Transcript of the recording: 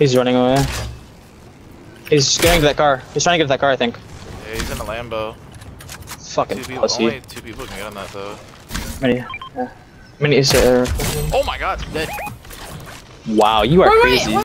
He's running away. He's going to that car. He's trying to get to that car, I think. Yeah, he's in a Lambo. Fucking pussy. Only 2 people can get on that though. Many is Oh my god, dead. Wow, you are crazy.